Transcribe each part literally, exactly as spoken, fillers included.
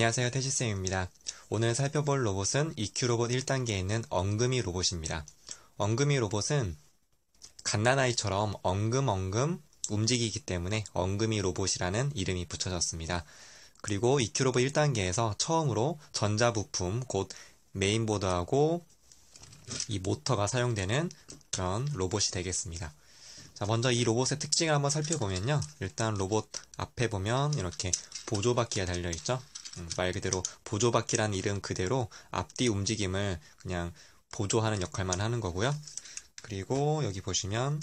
안녕하세요, 태시쌤입니다. 오늘 살펴볼 로봇은 이큐로봇 일 단계에 있는 엉금이 로봇입니다. 엉금이 로봇은 갓난아이처럼 엉금엉금 움직이기 때문에 엉금이 로봇이라는 이름이 붙여졌습니다. 그리고 이큐로봇 일 단계에서 처음으로 전자부품, 곧 메인보드하고 이 모터가 사용되는 그런 로봇이 되겠습니다. 자, 먼저 이 로봇의 특징을 한번 살펴보면요. 일단 로봇 앞에 보면 이렇게 보조바퀴가 달려있죠. 음, 말 그대로 보조바퀴라는 이름 그대로 앞뒤 움직임을 그냥 보조하는 역할만 하는 거고요. 그리고 여기 보시면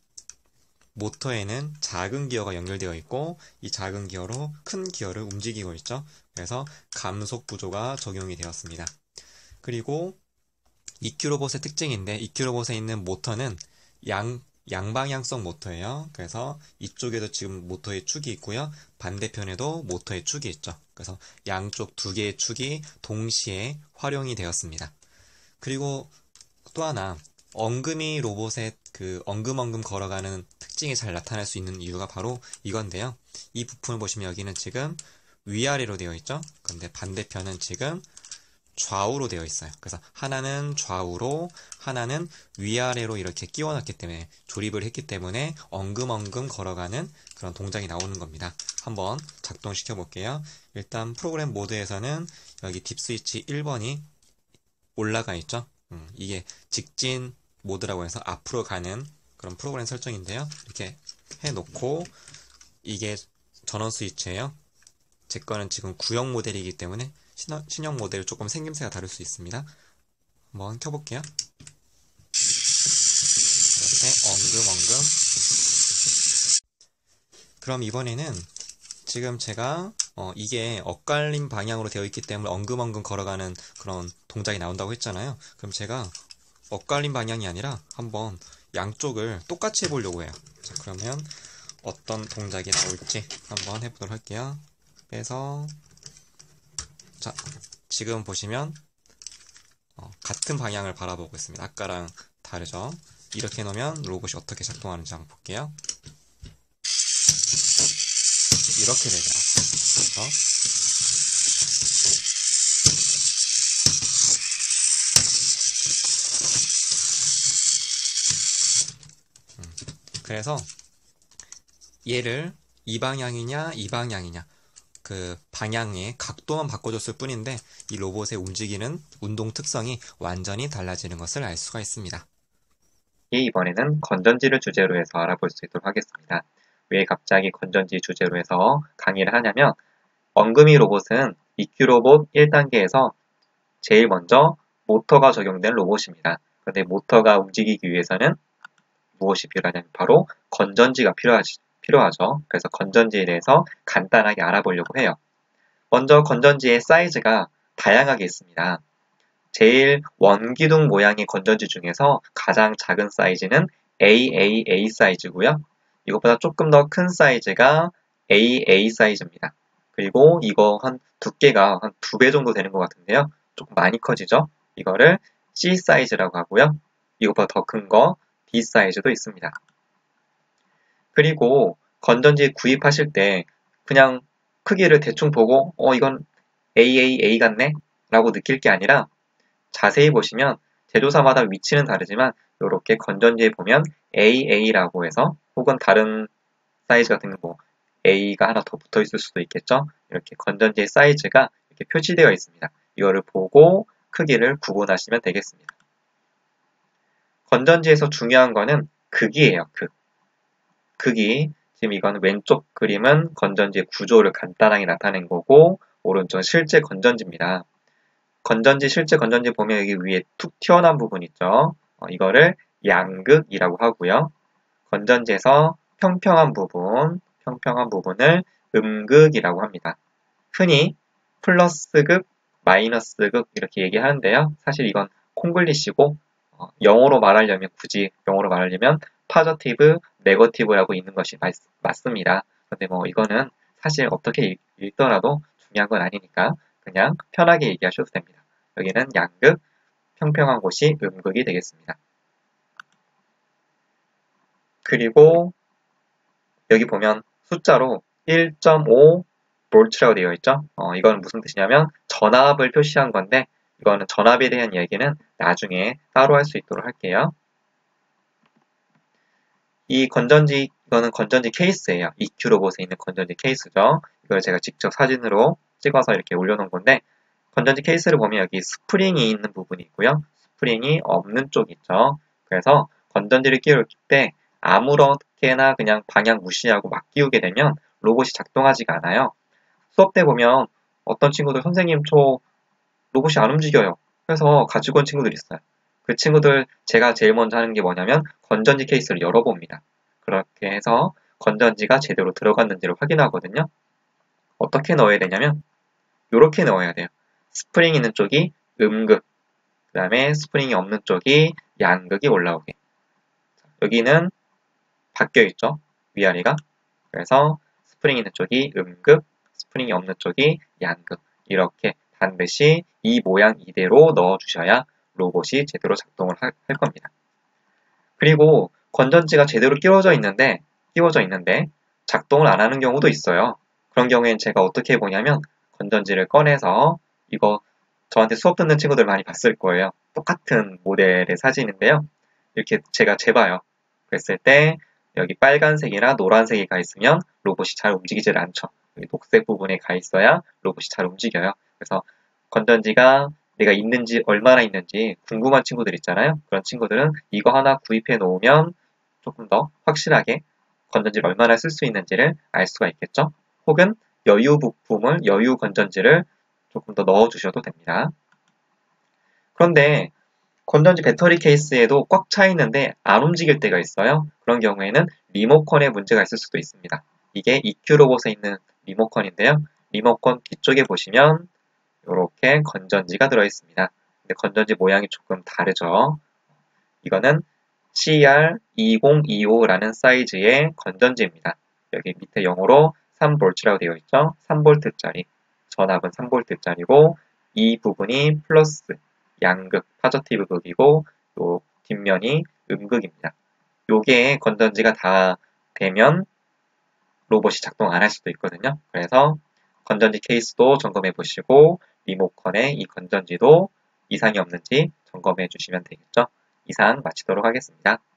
모터에는 작은 기어가 연결되어 있고 이 작은 기어로 큰 기어를 움직이고 있죠. 그래서 감속 부조가 적용이 되었습니다. 그리고 이큐 로봇의 특징인데 이큐 로봇에 있는 모터는 양 양방향성 모터예요. 그래서 이쪽에도 지금 모터의 축이 있고요. 반대편에도 모터의 축이 있죠. 그래서 양쪽 두 개의 축이 동시에 활용이 되었습니다. 그리고 또 하나, 엉금이 로봇의 그 엉금엉금 걸어가는 특징이 잘 나타날 수 있는 이유가 바로 이건데요. 이 부품을 보시면 여기는 지금 위아래로 되어 있죠. 근데 반대편은 지금 좌우로 되어 있어요. 그래서 하나는 좌우로, 하나는 위아래로 이렇게 끼워놨기 때문에, 조립을 했기 때문에 엉금엉금 걸어가는 그런 동작이 나오는 겁니다. 한번 작동시켜 볼게요. 일단 프로그램 모드에서는 여기 딥 스위치 일 번이 올라가 있죠. 음, 이게 직진 모드라고 해서 앞으로 가는 그런 프로그램 설정인데요. 이렇게 해놓고 이게 전원 스위치예요. 제 거는 지금 구형 모델이기 때문에 신형 모델 조금 생김새가 다를 수 있습니다. 한번 켜볼게요. 이렇게 엉금엉금. 그럼 이번에는 지금 제가 어, 이게 엇갈림 방향으로 되어 있기 때문에 엉금엉금 걸어가는 그런 동작이 나온다고 했잖아요. 그럼 제가 엇갈림 방향이 아니라 한번 양쪽을 똑같이 해보려고 해요. 자, 그러면 어떤 동작이 나올지 한번 해보도록 할게요. 빼서 자, 지금 보시면 어, 같은 방향을 바라보고 있습니다. 아까랑 다르죠? 이렇게 놓으면 로봇이 어떻게 작동하는지 한번 볼게요. 이렇게 되죠. 그래서 음, 그래서 얘를 이 방향이냐 이 방향이냐 그 방향의 각도만 바꿔줬을 뿐인데 이 로봇의 움직이는 운동 특성이 완전히 달라지는 것을 알 수가 있습니다. 예, 이번에는 건전지를 주제로 해서 알아볼 수 있도록 하겠습니다. 왜 갑자기 건전지 주제로 해서 강의를 하냐면 엉금이 로봇은 이큐 로봇 일 단계에서 제일 먼저 모터가 적용된 로봇입니다. 그런데 모터가 움직이기 위해서는 무엇이 필요하냐면 바로 건전지가 필요하지, 필요하죠. 그래서 건전지에 대해서 간단하게 알아보려고 해요. 먼저 건전지의 사이즈가 다양하게 있습니다. 제일 원기둥 모양의 건전지 중에서 가장 작은 사이즈는 에이에이에이 사이즈고요. 이것보다 조금 더 큰 사이즈가 에이에이 사이즈입니다. 그리고 이거 한 두께가 한 두 배 정도 되는 것 같은데요. 조금 많이 커지죠? 이거를 C 사이즈라고 하고요. 이것보다 더 큰 거 D 사이즈도 있습니다. 그리고 건전지 구입하실 때 그냥 크기를 대충 보고 어 이건 에이에이에이 같네? 라고 느낄 게 아니라 자세히 보시면 제조사마다 위치는 다르지만 이렇게 건전지에 보면 에이에이라고 해서 혹은 다른 사이즈 같은 거 뭐 A가 하나 더 붙어 있을 수도 있겠죠. 이렇게 건전지의 사이즈가 이렇게 표시되어 있습니다. 이거를 보고 크기를 구분하시면 되겠습니다. 건전지에서 중요한 거는 극이에요. 극. 극이 지금 이건 왼쪽 그림은 건전지의 구조를 간단하게 나타낸 거고 오른쪽은 실제 건전지입니다. 건전지 실제 건전지 보면 여기 위에 툭 튀어나온 부분 있죠. 어, 이거를 양극이라고 하고요. 건전지에서 평평한 부분, 평평한 부분을 음극이라고 합니다. 흔히 플러스극, 마이너스극 이렇게 얘기하는데요. 사실 이건 콩글리시고 어, 영어로 말하려면 굳이 영어로 말하려면 파저티브, 네거티브라고 있는 것이 맞, 맞습니다. 근데 뭐 이거는 사실 어떻게 읽더라도 중요한 건 아니니까 그냥 편하게 얘기하셔도 됩니다. 여기는 양극, 평평한 곳이 음극이 되겠습니다. 그리고 여기 보면 숫자로 일 점 오, 볼트라고 되어 있죠. 어, 이거는 무슨 뜻이냐면 전압을 표시한 건데 이거는 전압에 대한 얘기는 나중에 따로 할 수 있도록 할게요. 이 건전지, 이거는 건전지 케이스예요. 이큐 로봇에 있는 건전지 케이스죠. 이걸 제가 직접 사진으로 찍어서 이렇게 올려놓은 건데 건전지 케이스를 보면 여기 스프링이 있는 부분이 있고요. 스프링이 없는 쪽이 있죠. 그래서 건전지를 끼울 때 아무렇게나 그냥 방향 무시하고 막 끼우게 되면 로봇이 작동하지가 않아요. 수업 때 보면 어떤 친구들 선생님 저 로봇이 안 움직여요. 그래서 가지고 온 친구들이 있어요. 그 친구들 제가 제일 먼저 하는 게 뭐냐면 건전지 케이스를 열어봅니다. 그렇게 해서 건전지가 제대로 들어갔는지를 확인하거든요. 어떻게 넣어야 되냐면 이렇게 넣어야 돼요. 스프링 있는 쪽이 음극, 그 다음에 스프링이 없는 쪽이 양극이 올라오게. 여기는 바뀌어 있죠. 위아래가. 그래서 스프링 있는 쪽이 음극, 스프링이 없는 쪽이 양극. 이렇게 반드시 이 모양 이대로 넣어주셔야 로봇이 제대로 작동을 할, 할 겁니다. 그리고 건전지가 제대로 끼워져 있는데, 끼워져 있는데 작동을 안 하는 경우도 있어요. 그런 경우엔 제가 어떻게 해보냐면 건전지를 꺼내서 이거 저한테 수업 듣는 친구들 많이 봤을 거예요. 똑같은 모델의 사진인데요. 이렇게 제가 재봐요. 그랬을 때 여기 빨간색이나 노란색이 가 있으면 로봇이 잘 움직이질 않죠. 여기 녹색 부분에 가 있어야 로봇이 잘 움직여요. 그래서 건전지가 내가 있는지 얼마나 있는지 궁금한 친구들 있잖아요. 그런 친구들은 이거 하나 구입해 놓으면 조금 더 확실하게 건전지를 얼마나 쓸 수 있는지를 알 수가 있겠죠. 혹은 여유 부품을, 여유 건전지를 조금 더 넣어주셔도 됩니다. 그런데 건전지 배터리 케이스에도 꽉 차 있는데 안 움직일 때가 있어요. 그런 경우에는 리모컨에 문제가 있을 수도 있습니다. 이게 이큐 로봇에 있는 리모컨인데요. 리모컨 뒤쪽에 보시면 이렇게 건전지가 들어있습니다. 근데 건전지 모양이 조금 다르죠. 이거는 씨알 이공이오라는 사이즈의 건전지입니다. 여기 밑에 영어로 삼 볼트라고 되어 있죠. 삼 볼트짜리. 전압은 삼 볼트짜리고 이 부분이 플러스 양극, 파저티브 극이고 요 뒷면이 음극입니다. 요게 건전지가 다 되면 로봇이 작동 안 할 수도 있거든요. 그래서 건전지 케이스도 점검해 보시고 리모컨의 이 건전지도 이상이 없는지 점검해 주시면 되겠죠. 이상 마치도록 하겠습니다.